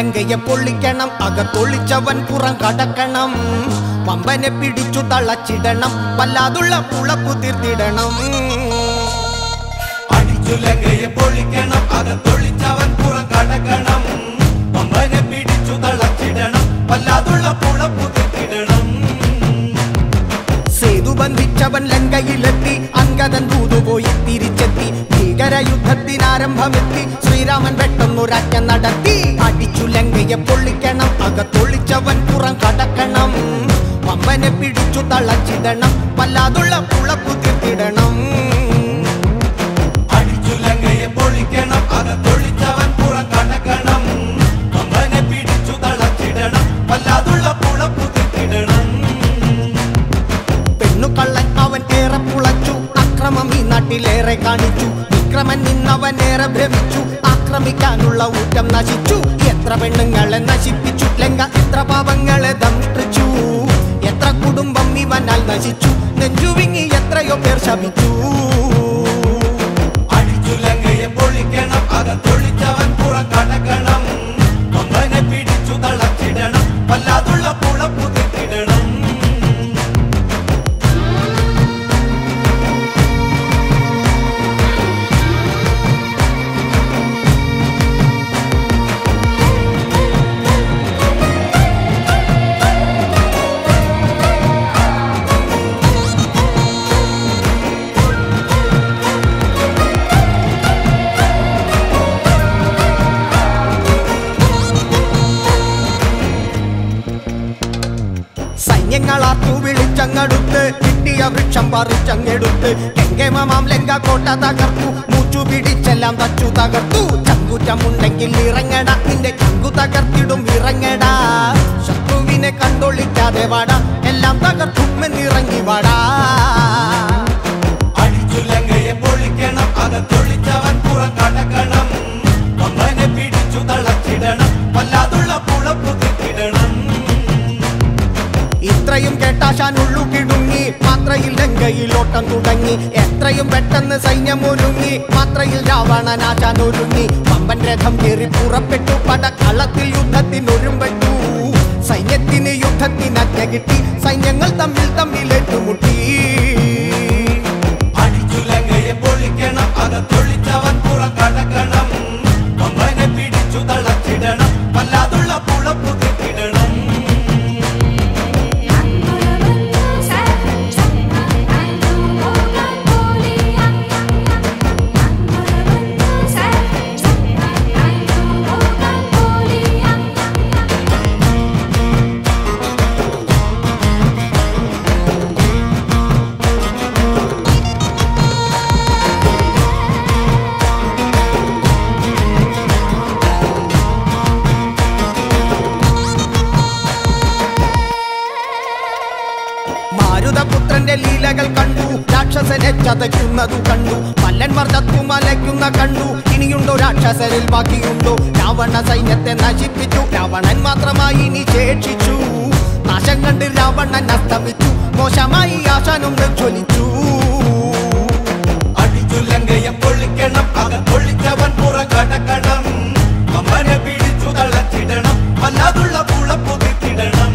ലങ്കയെ പൊള്ളിക്കണം, അകത്തൊളിച്ചവൻ പുറം കടക്കണം. പമ്പനെ പിടിച്ചു തളച്ചിടണം, വല്ലാതുള്ള പുളപ്പു തീർത്തിടണം. അടിച്ചു ലങ്കയെ പൊള്ളിക്കണം, അകത്തൊളിച്ചവൻ പുറം കടക്കണം. പമ്പനെ പിടിച്ചു തളച്ചിടണം, വല്ലാതുള്ള പുളപ്പു തീർത്തിടണം. സേതു ബന്ധിച്ചവൻ ലങ്കയിലെത്തി, അങ്കദൻ ദൂതുപോയി തിരിച്ചെത്തി. ഭീകര യുദ്ധത്തിനാരംഭമെത്തി, ശ്രീരാമൻ പെട്ടെന്നൊരാജ്ഞ നടത്തി. അടിച്ചു ലങ്കയെ പൊള്ളിക്കണം, അകത്തൊളിച്ചവൻ പുറം കടക്കണം. പമ്പനെ പിടിച്ചു തളച്ചിടണം, വല്ലാതുള്ള പുളപ്പു തീർത്തിടണം. അടിച്ചു ലങ്കയെ പൊള്ളിക്കണം, അകത്തൊളിച്ചവൻ പുറം കടക്കണം. പമ്പനെ പിടിച്ചു തളച്ചിടണം, വല്ലാതുള്ള പുളപ്പു തീർത്തിടണം. പെണ്ണുകള്ളൻ അവൻ ഏറെ പുളച്ചു, അക്രമം ഈ നാട്ടിലേറെ കാണിച്ചു. വിക്രമൻ നിന്നവൻ ഏറെ ഭ്രമിച്ചു, ആക്രമിക്കാനുള്ള ഊറ്റം നശിച്ചു. എത്ര പെണ്ണുങ്ങളെ നശിപ്പിച്ചു ലങ്ക, എത്ര പാപങ്ങളെ ദംഷ്ടിച്ചു. എത്ര കുടുംബം ഇവനാൽ നശിച്ചു, നെഞ്ചുവിങ്ങി എത്രയോ പേർ ശപിച്ചു. അടിച്ചു ലങ്കയെ പൊള്ളിക്കണം, അകത്തൊളിച്ചവൻ പുറം കടക്കണം. പമ്പനെ പിടിച്ചു തളച്ചിടണം, വല്ലാതുള്ള പുളപ്പു തീർത്തിടണം. സൈന്യങ്ങളാർത്തു വിളിച്ചങ്ങടുത്ത്, കിട്ടിയ വൃക്ഷം പറിച്ചങ്ങെടുത്ത്. കെങ്കേമമാം ലങ്ക കോട്ട തകർത്തു, മൂച്ചു പിടിച്ചെല്ലാം തച്ചു തകർത്തു. ചങ്കുറ്റമുണ്ടെങ്കിൽ ഇറങ്ങട, നിന്റെ ചങ്കു തകർത്തിടും ഇറങ്ങടാ. ശത്രുവിനെ കണ്ടൊളിക്കാതെ വാടാ, എല്ലാം തകർത്തുമെന്നിറങ്ങി വാടാ. അടിച്ചു ലങ്കയെ പൊള്ളിക്കണം, അകത്തൊളിച്ചവൻ പുറം കടക്കണം. പമ്പനെ പിടിച്ചു തളച്ചിടണം, വല്ലാതുള്ള പുളപ്പു തീർത്തിടണം. ഇത്രയും കേട്ടാശാൻ ഉള്ളു കിടുങ്ങി, മാത്രയിൽ ലങ്കയിൽ ഓട്ടം തുടങ്ങി. എത്രയും പെട്ടെന്ന് സൈന്യമൊരുങ്ങി, മാത്രയിൽ രാവണനാശാൻ ഒരുങ്ങി. പമ്പൻ രഥം കയറി പുറപ്പെട്ടു, പടക്കളത്തിൽ യുദ്ധത്തിനൊരുമ്പെട്ടു. സൈന്യത്തിന് യുദ്ധത്തിനജ്ഞ കിട്ടി, സൈന്യങ്ങൾ തമ്മിൽ ഏറ്റുമുട്ടി. അടിച്ചു ലങ്കയെ പൊള്ളിക്കണം, അകത്തൊളിച്ചവൻ പുറം കടക്കണം. പമ്പനെ പിടിച്ചു തളച്ചിടണം, വല്ലാതുള്ള പുളപ്പു തീർത്തിടണം. മാരുതപുത്രന്റെ ലീലകൾ കണ്ടു, രാക്ഷസനെ ചതയ്ക്കുന്നതു കണ്ടു. മല്ലന്മാർ തത്തുമലയ്ക്കുന്ന കണ്ടു, ഇനിയുണ്ടോ രാക്ഷസരിൽ ബാക്കിയുണ്ടോ? രാവണ സൈന്യത്തെ നശിപ്പിച്ചു, രാവണൻ മാത്രമായി ഇനി ശേഷിച്ചു. നാശം കണ്ട് രാവണൻ അസ്തമിച്ചു, മോശമായി ആശാനും ജ്വലിച്ചു. അടിച്ചു ലങ്കയെ പൊള്ളിക്കണം, അകത്തൊളിച്ചവൻ പുറം കടക്കണം. പമ്പനെ പിടിച്ചു തളച്ചിടണം, വല്ലാതുള്ള പുളപ്പു തീർത്തിടണം.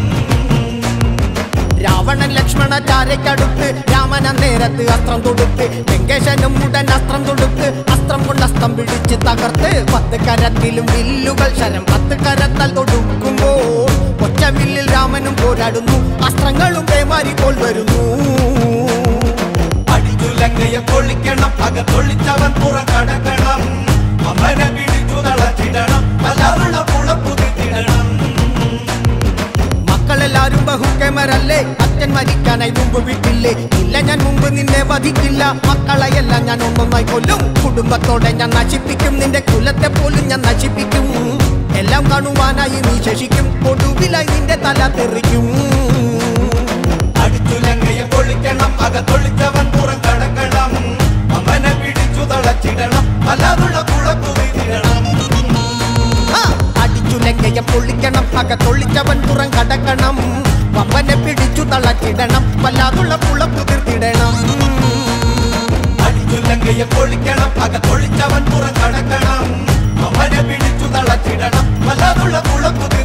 രാവണൻ ലക്ഷ്മണചാരയ്ക്കടുത്ത്, രാമന നേരത്ത് അസ്ത്രം തൊടുത്ത്. ലങ്കേശനും ഉടൻ അസ്ത്രം തൊടുത്ത്, അസ്ത്രം കൊണ്ട് അസ്ത്രം പിടിച്ച് തകർത്ത്. 10 കരത്തിലും വില്ലുകൾ ശരം 10 കരത്താൽ തൊടുക്കുമ്പോൾ ഒറ്റ വില്ലിൽ രാമനും പോരാടുന്നു, അസ്ത്രങ്ങളും പേമാരി പോൽ വരുന്നു. അടിച്ചു ലങ്കയെ പൊള്ളിക്കണം, അകത്തൊളിച്ചവൻ പുറം കടക്കണം. പമ്പനെ പിടിച്ചു തളച്ചിടണം, വല്ലാതുള്ള പുളപ്പു തീർത്തിടണം. മക്കളെല്ലാരും ബഹുക്കേമരല്ലേ, അച്ഛൻ മരിക്കാനായി മുമ്പ് വിട്ടില്ലേ? ഇല്ല, ഞാൻ മുമ്പ് നിന്നെ വധിക്കില്ല, മക്കളെയെല്ലാം ഞാൻ ഒന്നൊന്നായി കൊല്ലും. കുടുംബത്തോടെ ഞാൻ നശിപ്പിക്കും, നിന്റെ കുലത്തെ പോലും ഞാൻ നശിപ്പിക്കും. എല്ലാം കാണുവാനായി നീ ശേഷിക്കും, ഒടുവിലായി നിന്റെ തല തെറിക്കും. അടിച്ചു ലങ്കയെ പൊള്ളിക്കണം, അകത്തൊളിച്ചവൻ പുറം കടക്കണം. പമ്പനെ പിടിച്ചു തളച്ചിടണം, വല്ലാതുള്ള പുളപ്പു തീർത്തിടണം. അടിച്ചു ലങ്കയെ പൊള്ളിക്കണം, അകത്തൊളിച്ചവൻ പുറം കടക്കണം. പമ്പനെ പിടിച്ചു തളച്ചിടണം, വല്ലാതുള്ള പുളപ്പു തീർത്തിടണം. അടിച്ചു ലങ്കയെ പൊള്ളിക്കണം, അകത്തൊളിച്ചവൻ പുറം കടക്കണം. പമ്പനെ പിടിച്ചു തളച്ചിടണം. പലതുള്ള കുളപ്പുതി